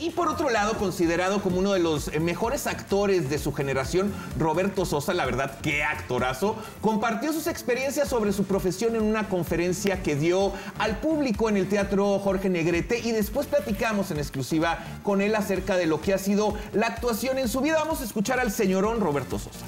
Y por otro lado, considerado como uno de los mejores actores de su generación, Roberto Sosa, la verdad, qué actorazo, compartió sus experiencias sobre su profesión en una conferencia que dio al público en el Teatro Jorge Negrete y después platicamos en exclusiva con él acerca de lo que ha sido la actuación en su vida. Vamos a escuchar al señorón Roberto Sosa.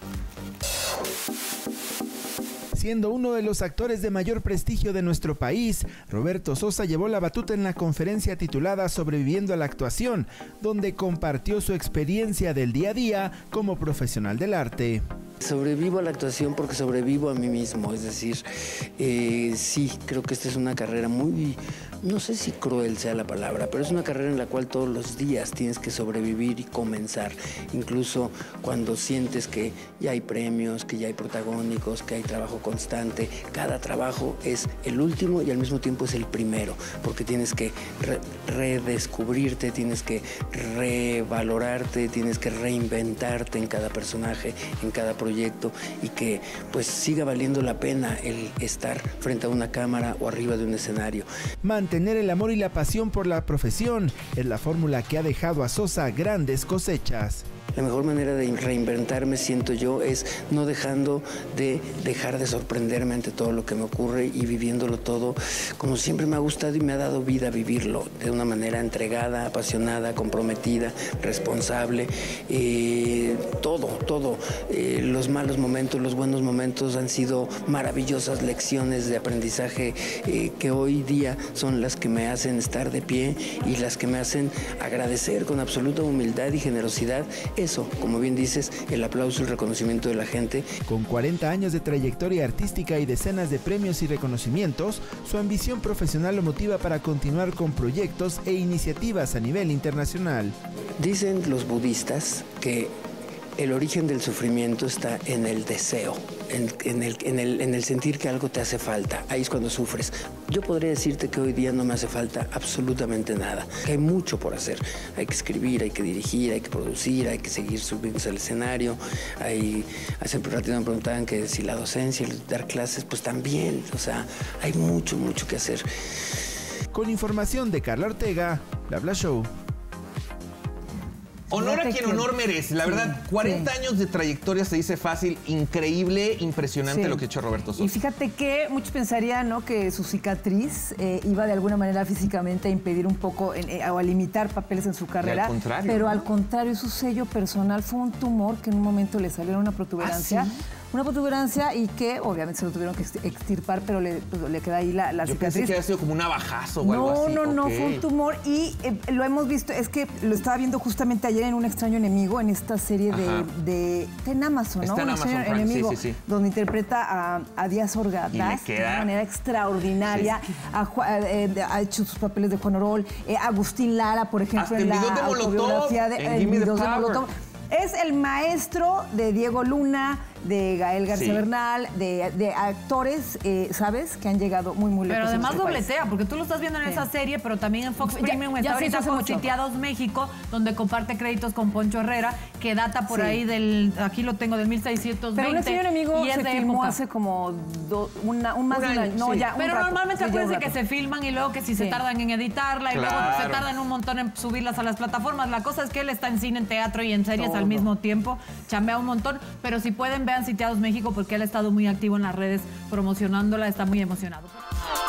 Siendo uno de los actores de mayor prestigio de nuestro país, Roberto Sosa llevó la batuta en la conferencia titulada Sobreviviendo a la actuación, donde compartió su experiencia del día a día como profesional del arte. Sobrevivo a la actuación porque sobrevivo a mí mismo, es decir, sí, creo que esta es una carrera muy, no sé si cruel sea la palabra, pero es una carrera en la cual todos los días tienes que sobrevivir y comenzar, incluso cuando sientes que ya hay premios, que ya hay protagónicos, que hay trabajo constante, cada trabajo es el último y al mismo tiempo es el primero, porque tienes que redescubrirte, tienes que revalorarte, tienes que reinventarte en cada personaje, en cada proyecto y que pues siga valiendo la pena el estar frente a una cámara o arriba de un escenario. Mantener el amor y la pasión por la profesión es la fórmula que ha dejado a Sosa grandes cosechas. La mejor manera de reinventarme, siento yo, es no dejando de dejar de sorprenderme ante todo lo que me ocurre y viviéndolo todo como siempre me ha gustado y me ha dado vida a vivirlo, de una manera entregada, apasionada, comprometida, responsable. Todo. Los malos momentos, los buenos momentos han sido maravillosas lecciones de aprendizaje que hoy día son las que me hacen estar de pie y las que me hacen agradecer con absoluta humildad y generosidad. Eso, como bien dices, el aplauso y el reconocimiento de la gente. Con 40 años de trayectoria artística y decenas de premios y reconocimientos, su ambición profesional lo motiva para continuar con proyectos e iniciativas a nivel internacional. Dicen los budistas que el origen del sufrimiento está en el deseo, en el sentir que algo te hace falta. Ahí es cuando sufres. Yo podría decirte que hoy día no me hace falta absolutamente nada. Hay mucho por hacer. Hay que escribir, hay que dirigir, hay que producir, hay que seguir subiéndose al escenario. Hace un ratito me preguntaban que si la docencia, el dar clases, pues también. O sea, hay mucho que hacer. Con información de Carla Ortega, Bla Show. Honor a quien honor merece. La verdad, 40 años de trayectoria se dice fácil, increíble, impresionante lo que ha hecho Roberto Sosa. Y fíjate que muchos pensarían, ¿no?, que su cicatriz iba de alguna manera físicamente a impedir un poco o a limitar papeles en su carrera. Al contrario, pero al contrario, su sello personal fue un tumor que en un momento le salió una protuberancia. ¿Ah, sí? Una protuberancia y que obviamente se lo tuvieron que extirpar, pero le queda ahí la cicatriz. Yo pensé que había sido como un abajazo o algo así. No, fue un tumor y lo hemos visto, es que lo estaba viendo justamente ayer en Un extraño enemigo, en esta serie está en Amazon, ¿no? Está en Amazon Prime, enemigo, sí. Donde interpreta a Díaz Ordaz de una manera extraordinaria. Sí. Ha hecho sus papeles de Juan Orol, Agustín Lara, por ejemplo, en la autobiografía de Gimme the Power. Es el maestro de Diego Luna, de Gael García Bernal, de actores, ¿sabes?, que han llegado muy lejos. Pero además dobletea, porque tú lo estás viendo en esa serie, pero también en Fox Premium está ahorita con Sitiados México, donde comparte créditos con Poncho Herrera, que data por ahí aquí lo tengo, del 1620. Pero Un extraño enemigo y es se de filmó época. hace como un más de un año. No, ya, pero normalmente acuérdense que se se filman y luego que si se tardan en editarla y luego se tardan un montón en subirlas a las plataformas. La cosa es que él está en cine, en teatro y en series al mismo tiempo, chambea un montón, pero si pueden vean Sitiados México porque él ha estado muy activo en las redes promocionándola, está muy emocionado.